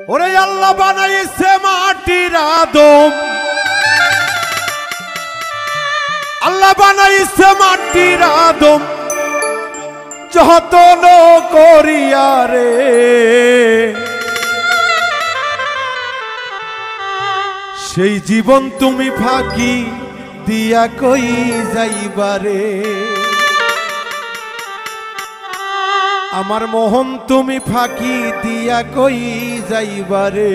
ওরে আল্লাহ বানাইছে মাটির আদম, আল্লাহ বানাইছে মাটির আদম যতন করিয়া রে। সেই জীবন তুমি ফাঁকি দিয়া কই যাইবারে। আমার মোহন তুমি ফাঁকি দিয়া কই যাইবারে।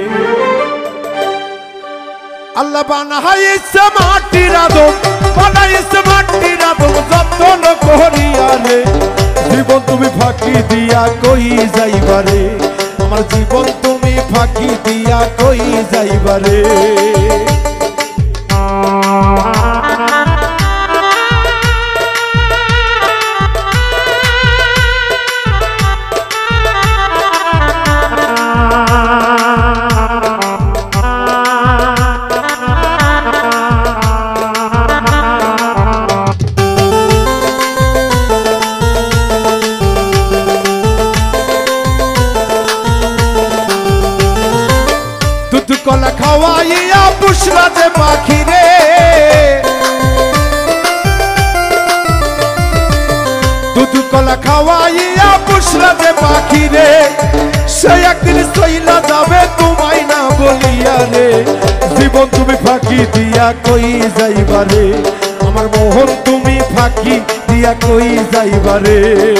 আল্লাহ বানাইছে মাটির আদম, বানাইছে মাটির আদম যতন করিয়া রে। জীবন তুমি ফাঁকি দিয়া কই যাইবারে। আমার জীবন তুমি ফাঁকি দিয়া কই যাইবারে। কলা খাওয়াইয়া পুষলা যে পাখি রে, দুধ কলা খাওয়াইয়া পুষলা যে পাখি রে। সে একদিন সইলা যাবে তোমায় না বলিয়া রে। জীবন তুমি ফাঁকি দিয়া কই যাইবারে। আমার মোহন তুমি ফাঁকি দিয়া কই যাইবারে।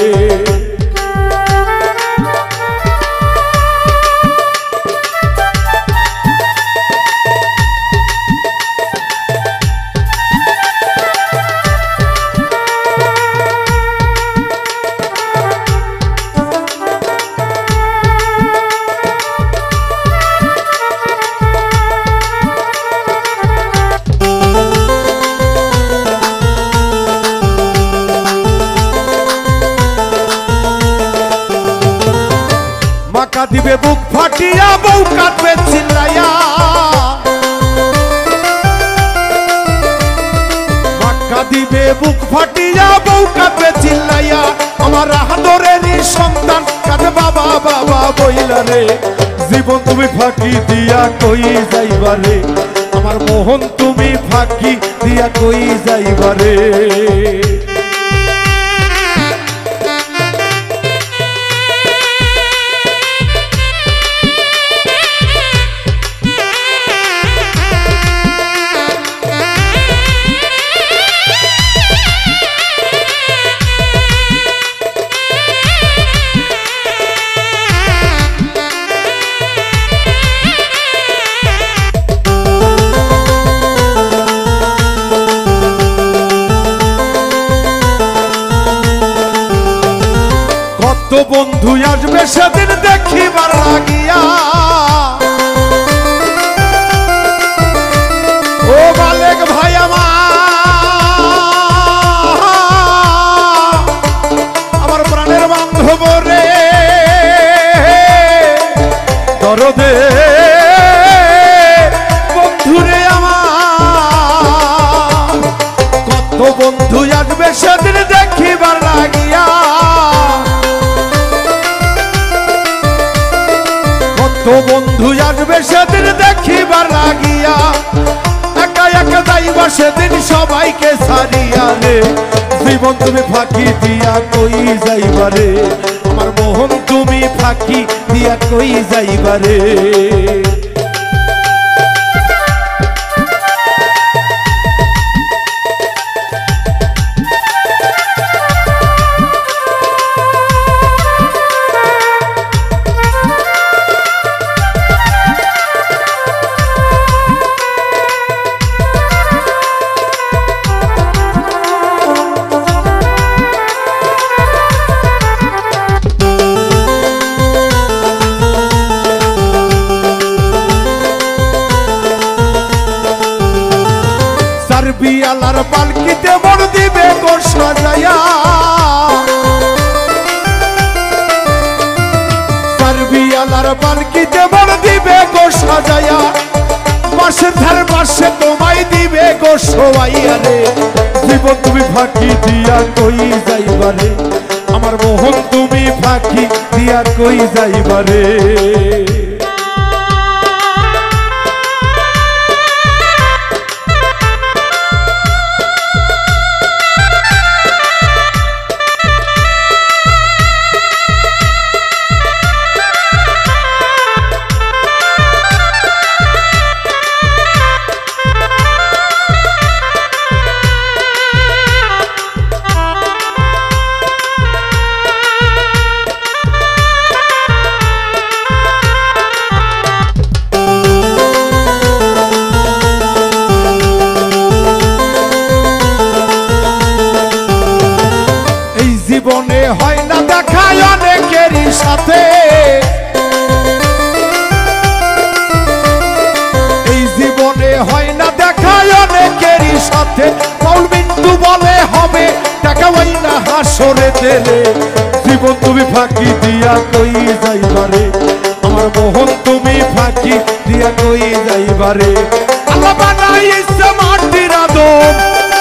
মাকা দিবে বুক ফাটিয়া বউ কাঁদবে চিল্লাইয়া। মাকা দিবে বুক ফাটিয়া বউ কাঁদবে চিল্লাইয়া। আমার আদরেরই সন্তান কাঁদে বাবা বাবা বইলা রে। জীবন তুমি ফাঁকি দিয়া কই যাইবারে। আমার মোহন তুমি ফাঁকি দিয়া কই যাইবারে। তো বন্ধু আসবে সেদিন দেখিবার লাগিয়া। ও মালিক ভাই আমার প্রাণের বান্ধব রে। দরদে বন্ধুরে আমার কত বন্ধু আসবে সেদিন দেখিবার লাগিয়া। তো বন্ধু আসবে সেদিন দেখিবার লাগিয়া। একা একা যাইবা সেদিন সবাইকে ছাড়িয়া রে। জীবন তুমি ফাঁকি দিয়া কই যাইবারে। আমার মোহন তুমি ফাঁকি দিয়া কই যাইবারে। বিয়ালার পালকিতে মন দিবে গো সাজায়া। বিয়ালার পালকিতে মন দিবে গো সাজায়া। পাশের ধার পাশে তোমায় দিবে গো শোয়াইয়া রে। জীবন তুমি ফাঁকি দিয়া কই যাইবারে। আমার মোহন তুমি ফাঁকি দিয়া কই যাইবারে। সরে দেলে জীবন তুমি ফাঁকি দিয়া কই যাইবারে আমার মোহন তুমি ফাঁকি দিয়া কই যাইবারে আল্লাহ বানাইছে মাটির আদম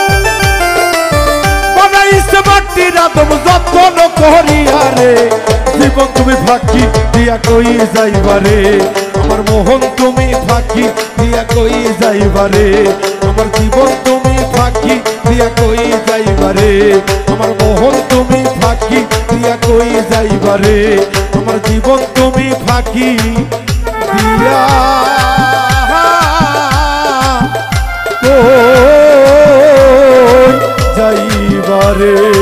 বানাইছে মাটির আদম যত্ন করিয়া রে জীবন তুমি ফাঁকি দিয়া কই যাইবারে আমার মোহন তুমি ফাঁকি দিয়া কই যাইবারে আমার জীবন তুমি ফাঁকি দিয়া কই যাইবারে আমার মোহন তুমি ফাঁকি দিয়া কই যাইবারে আমার জীবন তুমি ফাঁকি দিয়া কই যাইবারে।